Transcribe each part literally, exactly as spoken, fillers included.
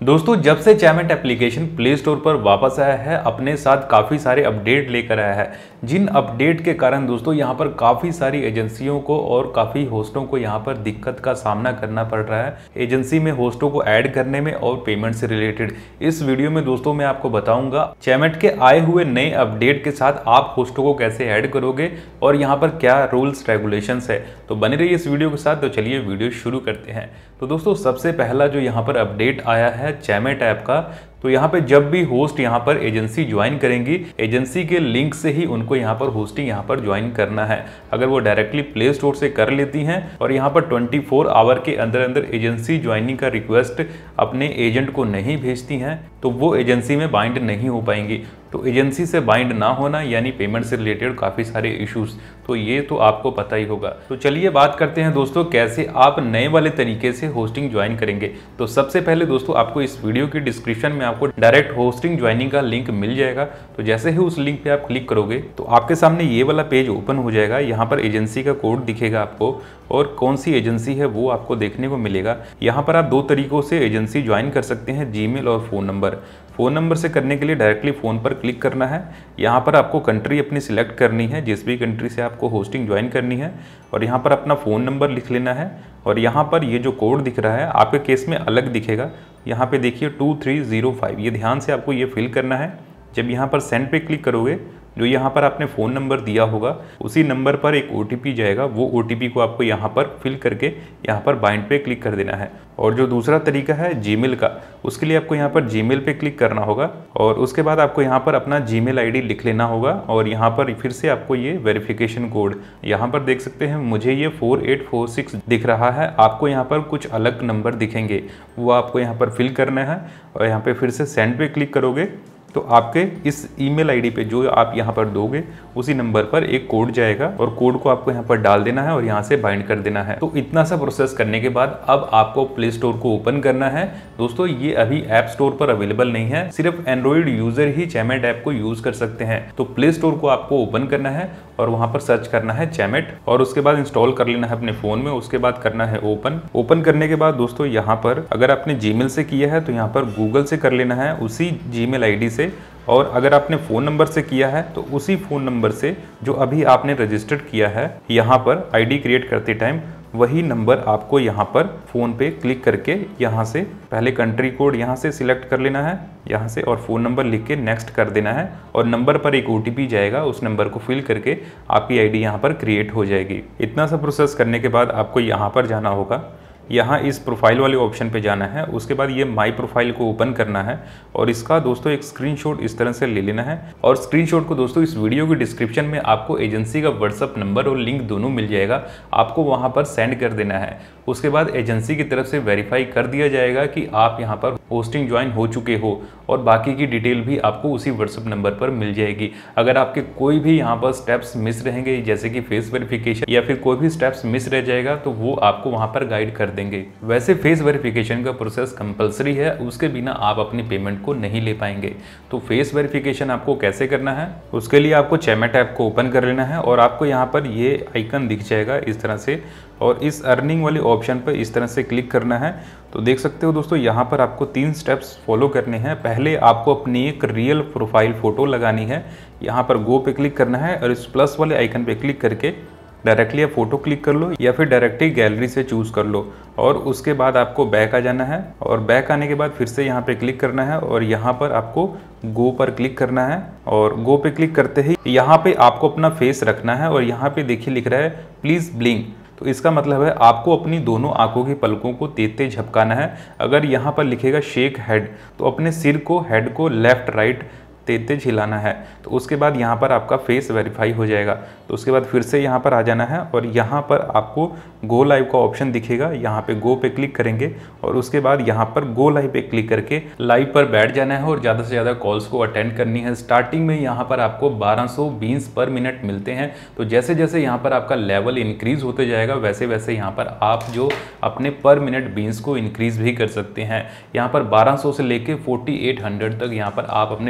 दोस्तों जब से चैमेट एप्लीकेशन प्ले स्टोर पर वापस आया है अपने साथ काफ़ी सारे अपडेट लेकर आया है, जिन अपडेट के कारण दोस्तों यहाँ पर काफ़ी सारी एजेंसियों को और काफ़ी होस्टों को यहाँ पर दिक्कत का सामना करना पड़ रहा है एजेंसी में होस्टों को ऐड करने में और पेमेंट से रिलेटेड। इस वीडियो में दोस्तों मैं आपको बताऊंगा चैमेट के आए हुए नए अपडेट के साथ आप होस्टों को कैसे ऐड करोगे और यहाँ पर क्या रूल्स रेगुलेशंस है। तो बने रहिए इस वीडियो के साथ। तो चलिए वीडियो शुरू करते हैं। तो दोस्तों सबसे पहला जो यहाँ पर अपडेट आया है चैमेट ऐप का, तो यहाँ पे जब भी होस्ट यहाँ पर एजेंसी ज्वाइन करेंगी, एजेंसी के लिंक से ही उनको यहाँ पर होस्टिंग यहाँ पर ज्वाइन करना है। अगर वो डायरेक्टली प्ले स्टोर से कर लेती हैं और यहाँ पर चौबीस आवर के अंदर अंदर एजेंसी ज्वाइनिंग का रिक्वेस्ट अपने एजेंट को नहीं भेजती हैं तो वो एजेंसी में बाइंड नहीं हो पाएंगी। तो एजेंसी से बाइंड ना होना यानी पेमेंट से रिलेटेड काफ़ी सारे इश्यूज, तो ये तो आपको पता ही होगा। तो चलिए बात करते हैं दोस्तों कैसे आप नए वाले तरीके से होस्टिंग ज्वाइन करेंगे। तो सबसे पहले दोस्तों आपको इस वीडियो की डिस्क्रिप्शन में आपको डायरेक्ट होस्टिंग ज्वाइनिंग का लिंक मिल जाएगा। तो जैसे ही उस लिंक पे आप क्लिक करोगे तो आपके सामने ये वाला पेज ओपन हो जाएगा। यहाँ पर एजेंसी का कोड दिखेगा आपको और कौन सी एजेंसी है वो आपको देखने को मिलेगा। यहाँ पर आप दो तरीकों से एजेंसी ज्वाइन कर सकते हैं, जीमेल और फ़ोन नंबर। फ़ोन नंबर से करने के लिए डायरेक्टली फ़ोन पर क्लिक करना है। यहाँ पर आपको कंट्री अपनी सिलेक्ट करनी है, जिस भी कंट्री से आपको होस्टिंग ज्वाइन करनी है, और यहाँ पर अपना फ़ोन नंबर लिख लेना है। और यहाँ पर ये जो कोड दिख रहा है आपके केस में अलग दिखेगा। यहाँ पे देखिए टू थ्री ज़ीरो फाइव, ये ध्यान से आपको ये फिल करना है। जब यहाँ पर सेंड पे क्लिक करोगे जो यहाँ पर आपने फ़ोन नंबर दिया होगा उसी नंबर पर एक ओटीपी जाएगा, वो ओटीपी को आपको यहाँ पर फिल करके यहाँ पर बाइंड पे क्लिक कर देना है। और जो दूसरा तरीका है जीमेल का, उसके लिए आपको यहाँ पर जीमेल पे क्लिक करना होगा और उसके बाद आपको यहाँ पर अपना जीमेल आईडी लिख लेना होगा। और यहाँ पर फिर से आपको ये वेरिफिकेशन कोड यहाँ पर देख सकते हैं, मुझे ये फोर एट फोर सिक्स दिख रहा है, आपको यहाँ पर कुछ अलग नंबर दिखेंगे, वो आपको यहाँ पर फिल करना है। और यहाँ पे फिर से सेंड पे क्लिक करोगे तो आपके इस ईमेल आईडी पे जो आप यहाँ पर दोगे उसी नंबर पर एक कोड जाएगा और कोड को आपको यहाँ पर डाल देना है और यहाँ से बाइंड कर देना है। तो इतना सा प्रोसेस करने के बाद अब आपको प्ले स्टोर को ओपन करना है। दोस्तों ये अभी ऐप स्टोर पर अवेलेबल नहीं है, सिर्फ एंड्रॉइड यूजर ही चैमेट ऐप को यूज कर सकते हैं। तो प्ले स्टोर को आपको ओपन करना है और वहाँ पर सर्च करना है चैमेट और उसके बाद इंस्टॉल कर लेना है अपने फोन में। उसके बाद करना है ओपन। ओपन करने के बाद दोस्तों यहाँ पर अगर आपने जीमेल से किया है तो यहाँ पर गूगल से कर लेना है उसी जीमेल आईडी से, और अगर आपने फ़ोन नंबर से किया है तो उसी फ़ोन नंबर से जो अभी आपने रजिस्टर्ड किया है यहाँ पर आईडी क्रिएट करते टाइम, वही नंबर आपको यहाँ पर फ़ोन पे क्लिक करके यहाँ से पहले कंट्री कोड यहाँ से सिलेक्ट कर लेना है यहाँ से, और फ़ोन नंबर लिख के नेक्स्ट कर देना है। और नंबर पर एक ओटीपी जाएगा, उस नंबर को फिल करके आपकी आईडी यहाँ पर क्रिएट हो जाएगी। इतना सा प्रोसेस करने के बाद आपको यहाँ पर जाना होगा, यहाँ इस प्रोफाइल वाले ऑप्शन पे जाना है। उसके बाद ये माई प्रोफाइल को ओपन करना है और इसका दोस्तों एक स्क्रीनशॉट इस तरह से ले लेना है। और स्क्रीनशॉट को दोस्तों इस वीडियो की डिस्क्रिप्शन में आपको एजेंसी का व्हाट्सअप नंबर और लिंक दोनों मिल जाएगा, आपको वहाँ पर सेंड कर देना है। उसके बाद एजेंसी की तरफ से वेरीफाई कर दिया जाएगा कि आप यहाँ पर होस्टिंग ज्वाइन हो चुके हो और बाकी की डिटेल भी आपको उसी व्हाट्सअप नंबर पर मिल जाएगी। अगर आपके कोई भी यहाँ पर स्टेप्स मिस रहेंगे जैसे कि फेस वेरिफिकेशन या फिर कोई भी स्टेप्स मिस रह जाएगा तो वो आपको वहाँ पर गाइड कर देंगे। वैसे फेस वेरिफिकेशन का प्रोसेस कंपलसरी है, उसके बिना आप अपनी पेमेंट को नहीं ले पाएंगे। तो फेस वेरिफिकेशन आपको कैसे करना है, उसके लिए आपको चैमेट ऐप को ओपन कर लेना है और आपको यहाँ पर ये आइकन दिख जाएगा इस तरह से, और इस अर्निंग वाले ऑप्शन पर इस तरह से क्लिक करना है। तो देख सकते हो दोस्तों यहाँ पर आपको तीन स्टेप्स फॉलो करने हैं। पहले आपको अपनी एक रियल प्रोफाइल फ़ोटो लगानी है, यहाँ पर गो पे क्लिक करना है और इस प्लस वाले आइकन पे क्लिक करके डायरेक्टली आप फोटो क्लिक कर लो या फिर डायरेक्टली गैलरी से चूज़ कर लो। और उसके बाद आपको बैक आ जाना है और बैक आने के बाद फिर से यहाँ पे क्लिक करना है और यहाँ पर आपको गो पर क्लिक करना है। और गो पे क्लिक करते ही यहाँ पे आपको अपना फेस रखना है और यहाँ पे देखिए लिख रहा है प्लीज़ ब्लिंक, तो इसका मतलब है आपको अपनी दोनों आंखों की पलकों को तेज तेज झपकाना है। अगर यहाँ पर लिखेगा शेक हेड तो अपने सिर को, हेड को लेफ्ट राइट तेज तेज हिलाना है। तो उसके बाद यहाँ पर आपका फेस वेरीफाई हो जाएगा। तो उसके बाद फिर से यहाँ पर आ जाना है और यहाँ पर आपको गो लाइव का ऑप्शन दिखेगा, यहाँ पे गो पे क्लिक करेंगे और उसके बाद यहाँ पर गो लाइव पे क्लिक करके लाइव पर बैठ जाना है और ज़्यादा से ज़्यादा कॉल्स को अटेंड करनी है। स्टार्टिंग में यहाँ पर आपको बारह सौ बीस पर मिनट मिलते हैं। तो जैसे जैसे यहाँ पर आपका लेवल इंक्रीज होते जाएगा वैसे वैसे यहाँ पर आप जो अपने पर मिनट बीन्स को इंक्रीज भी कर सकते हैं। यहाँ पर बारह सौ से लेके फोर्टी एट हंड्रेड तक यहाँ पर आप अपने बीन्स को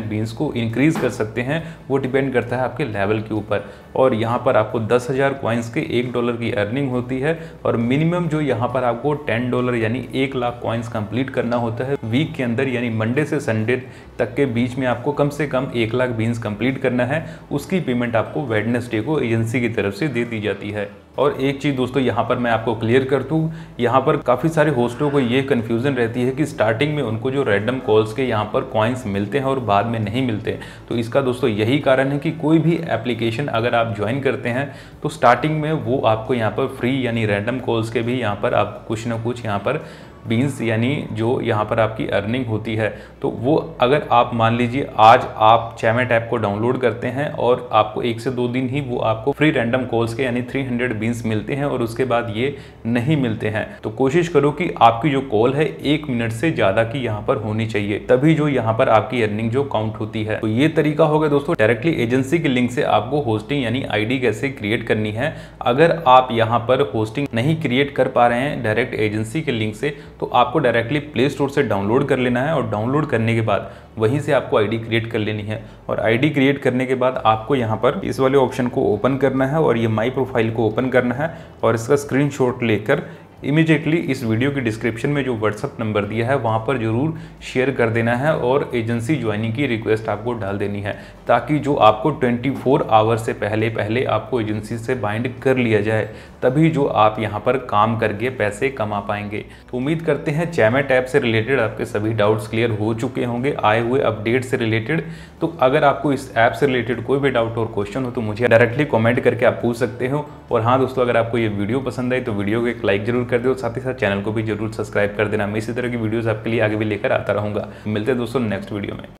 को इंक्रीज कर सकते हैं वो डिपेंड करता है आपके लेवल के ऊपर। और यहाँ पर आपको दस हज़ार कॉइन्स के एक डॉलर की अर्निंग होती है और मिनिमम जो यहाँ पर आपको टेन डॉलर यानी एक लाख कॉइन्स कंप्लीट करना होता है वीक के अंदर, यानी मंडे से संडे तक के बीच में आपको कम से कम एक लाख बीन्स कंप्लीट करना है। उसकी पेमेंट आपको वेडनेसडे को एजेंसी की तरफ से दे दी जाती है। और एक चीज़ दोस्तों यहाँ पर मैं आपको क्लियर कर दूँ, यहाँ पर काफ़ी सारे होस्टों को ये कन्फ्यूज़न रहती है कि स्टार्टिंग में उनको जो रैंडम कॉल्स के यहाँ पर कॉइन्स मिलते हैं और बाद में नहीं मिलते। तो इसका दोस्तों यही कारण है कि कोई भी एप्लीकेशन अगर आप ज्वाइन करते हैं तो स्टार्टिंग में वो आपको यहाँ पर फ्री यानी रैंडम कॉल्स के भी यहाँ पर आप कुछ ना कुछ यहाँ पर बीन्स यानी जो यहाँ पर आपकी अर्निंग होती है, तो वो अगर आप मान लीजिए आज आप चैमेट ऐप को डाउनलोड करते हैं और आपको एक से दो दिन ही वो आपको फ्री रैंडम कॉल्स के यानी तीन सौ बीन्स मिलते हैं और उसके बाद ये नहीं मिलते हैं, तो कोशिश करो कि आपकी जो कॉल है एक मिनट से ज़्यादा की यहाँ पर होनी चाहिए, तभी जो यहाँ पर आपकी अर्निंग जो काउंट होती है। तो ये तरीका होगा दोस्तों डायरेक्टली एजेंसी के लिंक से आपको होस्टिंग यानी आईडी कैसे क्रिएट करनी है। अगर आप यहाँ पर होस्टिंग नहीं क्रिएट कर पा रहे हैं डायरेक्ट एजेंसी के लिंक से, तो आपको डायरेक्टली प्ले स्टोर से डाउनलोड कर लेना है और डाउनलोड करने के बाद वहीं से आपको आईडी क्रिएट कर लेनी है। और आईडी क्रिएट करने के बाद आपको यहाँ पर इस वाले ऑप्शन को ओपन करना है और ये माई प्रोफाइल को ओपन करना है और इसका स्क्रीनशॉट लेकर इमीडिएटली इस वीडियो की डिस्क्रिप्शन में जो व्हाट्सअप नंबर दिया है वहाँ पर जरूर शेयर कर देना है और एजेंसी ज्वाइनिंग की रिक्वेस्ट आपको डाल देनी है, ताकि जो आपको चौबीस आवर से पहले पहले आपको एजेंसी से बाइंड कर लिया जाए, तभी जो आप यहाँ पर काम करके पैसे कमा पाएंगे। तो उम्मीद करते हैं चैमेट ऐप से रिलेटेड आपके सभी डाउट्स क्लियर हो चुके होंगे आए हुए अपडेट से रिलेटेड। तो अगर आपको इस ऐप से रिलेटेड कोई भी डाउट और क्वेश्चन हो तो मुझे डायरेक्टली कॉमेंट करके आप पूछ सकते हो। और हाँ दोस्तों, अगर आपको ये वीडियो पसंद आई तो वीडियो को एक लाइक जरूर कर दो, साथ ही साथ चैनल को भी जरूर सब्सक्राइब कर देना। मैं इसी तरह की वीडियोस आपके लिए आगे भी लेकर आता रहूंगा। मिलते हैं दोस्तों नेक्स्ट वीडियो में।